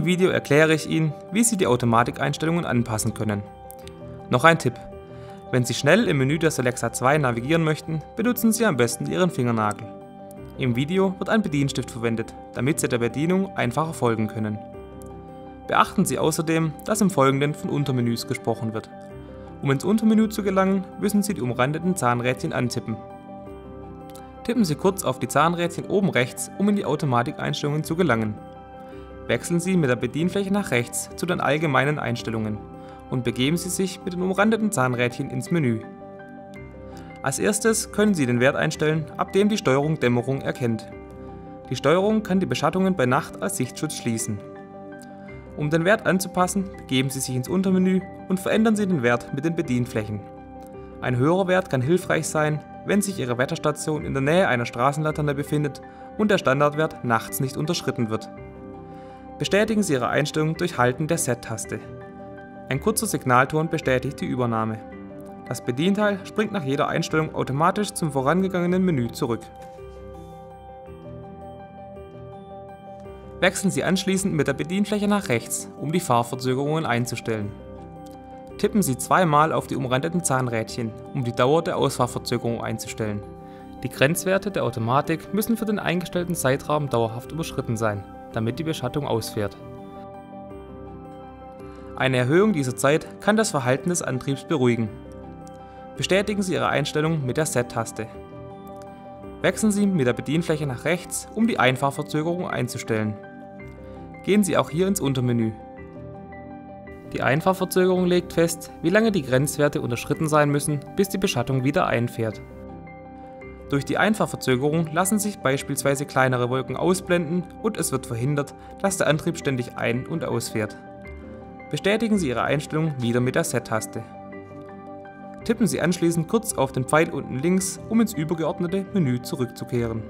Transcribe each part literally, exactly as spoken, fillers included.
diesem Video erkläre ich Ihnen, wie Sie die Automatikeinstellungen anpassen können. Noch ein Tipp: Wenn Sie schnell im Menü der Solexa zwei navigieren möchten, benutzen Sie am besten Ihren Fingernagel. Im Video wird ein Bedienstift verwendet, damit Sie der Bedienung einfacher folgen können. Beachten Sie außerdem, dass im Folgenden von Untermenüs gesprochen wird. Um ins Untermenü zu gelangen, müssen Sie die umrandeten Zahnrädchen antippen. Tippen Sie kurz auf die Zahnrädchen oben rechts, um in die Automatikeinstellungen zu gelangen. Wechseln Sie mit der Bedienfläche nach rechts zu den allgemeinen Einstellungen und begeben Sie sich mit den umrandeten Zahnrädchen ins Menü. Als erstes können Sie den Wert einstellen, ab dem die Steuerung Dämmerung erkennt. Die Steuerung kann die Beschattungen bei Nacht als Sichtschutz schließen. Um den Wert anzupassen, begeben Sie sich ins Untermenü und verändern Sie den Wert mit den Bedienflächen. Ein höherer Wert kann hilfreich sein, wenn sich Ihre Wetterstation in der Nähe einer Straßenlaterne befindet und der Standardwert nachts nicht unterschritten wird. Bestätigen Sie Ihre Einstellung durch Halten der Set-Taste. Ein kurzer Signalton bestätigt die Übernahme. Das Bedienteil springt nach jeder Einstellung automatisch zum vorangegangenen Menü zurück. Wechseln Sie anschließend mit der Bedienfläche nach rechts, um die Fahrverzögerungen einzustellen. Tippen Sie zweimal auf die umrandeten Zahnrädchen, um die Dauer der Ausfahrverzögerung einzustellen. Die Grenzwerte der Automatik müssen für den eingestellten Zeitraum dauerhaft überschritten sein, damit die Beschattung ausfährt. Eine Erhöhung dieser Zeit kann das Verhalten des Antriebs beruhigen. Bestätigen Sie Ihre Einstellung mit der Set-Taste. Wechseln Sie mit der Bedienfläche nach rechts, um die Einfahrverzögerung einzustellen. Gehen Sie auch hier ins Untermenü. Die Einfahrverzögerung legt fest, wie lange die Grenzwerte unterschritten sein müssen, bis die Beschattung wieder einfährt. Durch die Einfahrverzögerung lassen sich beispielsweise kleinere Wolken ausblenden und es wird verhindert, dass der Antrieb ständig ein- und ausfährt. Bestätigen Sie Ihre Einstellung wieder mit der Set-Taste. Tippen Sie anschließend kurz auf den Pfeil unten links, um ins übergeordnete Menü zurückzukehren.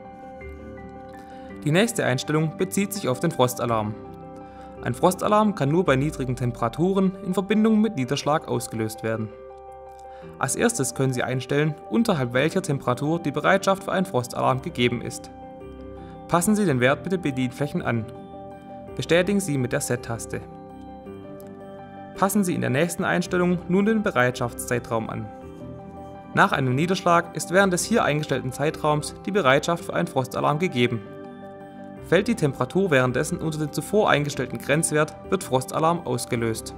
Die nächste Einstellung bezieht sich auf den Frostalarm. Ein Frostalarm kann nur bei niedrigen Temperaturen in Verbindung mit Niederschlag ausgelöst werden. Als erstes können Sie einstellen, unterhalb welcher Temperatur die Bereitschaft für einen Frostalarm gegeben ist. Passen Sie den Wert mit den Bedienflächen an. Bestätigen Sie mit der Set-Taste. Passen Sie in der nächsten Einstellung nun den Bereitschaftszeitraum an. Nach einem Niederschlag ist während des hier eingestellten Zeitraums die Bereitschaft für einen Frostalarm gegeben. Fällt die Temperatur währenddessen unter den zuvor eingestellten Grenzwert, wird Frostalarm ausgelöst.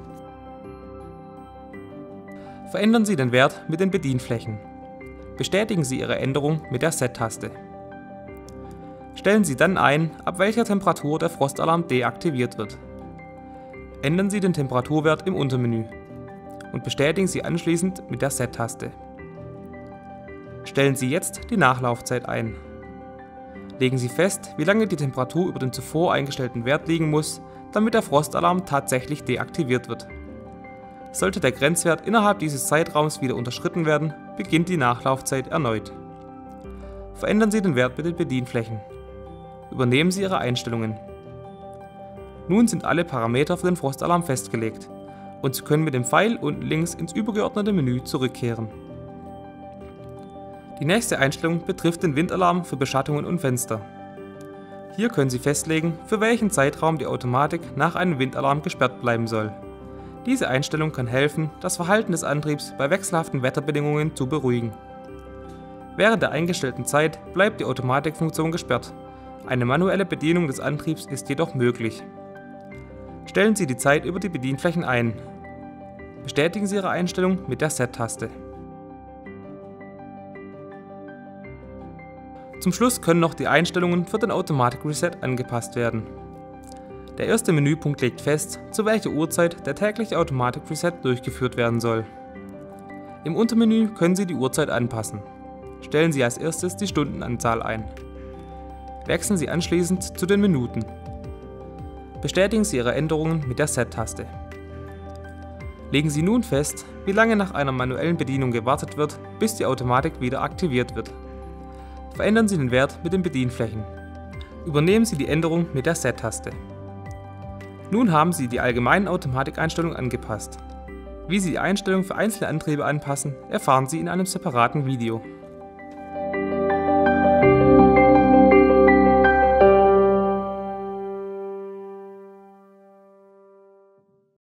Verändern Sie den Wert mit den Bedienflächen. Bestätigen Sie Ihre Änderung mit der Set-Taste. Stellen Sie dann ein, ab welcher Temperatur der Frostalarm deaktiviert wird. Ändern Sie den Temperaturwert im Untermenü und bestätigen Sie anschließend mit der Set-Taste. Stellen Sie jetzt die Nachlaufzeit ein. Legen Sie fest, wie lange die Temperatur über dem zuvor eingestellten Wert liegen muss, damit der Frostalarm tatsächlich deaktiviert wird. Sollte der Grenzwert innerhalb dieses Zeitraums wieder unterschritten werden, beginnt die Nachlaufzeit erneut. Verändern Sie den Wert mit den Bedienflächen. Übernehmen Sie Ihre Einstellungen. Nun sind alle Parameter für den Frostalarm festgelegt und Sie können mit dem Pfeil unten links ins übergeordnete Menü zurückkehren. Die nächste Einstellung betrifft den Windalarm für Beschattungen und Fenster. Hier können Sie festlegen, für welchen Zeitraum die Automatik nach einem Windalarm gesperrt bleiben soll. Diese Einstellung kann helfen, das Verhalten des Antriebs bei wechselhaften Wetterbedingungen zu beruhigen. Während der eingestellten Zeit bleibt die Automatikfunktion gesperrt. Eine manuelle Bedienung des Antriebs ist jedoch möglich. Stellen Sie die Zeit über die Bedienflächen ein. Bestätigen Sie Ihre Einstellung mit der Set-Taste. Zum Schluss können noch die Einstellungen für den Automatic Reset angepasst werden. Der erste Menüpunkt legt fest, zu welcher Uhrzeit der tägliche Automatic Reset durchgeführt werden soll. Im Untermenü können Sie die Uhrzeit anpassen. Stellen Sie als erstes die Stundenanzahl ein. Wechseln Sie anschließend zu den Minuten. Bestätigen Sie Ihre Änderungen mit der Set-Taste. Legen Sie nun fest, wie lange nach einer manuellen Bedienung gewartet wird, bis die Automatik wieder aktiviert wird. Verändern Sie den Wert mit den Bedienflächen. Übernehmen Sie die Änderung mit der Set-Taste. Nun haben Sie die allgemeinen Automatikeinstellungen angepasst. Wie Sie die Einstellung für einzelne Antriebe anpassen, erfahren Sie in einem separaten Video.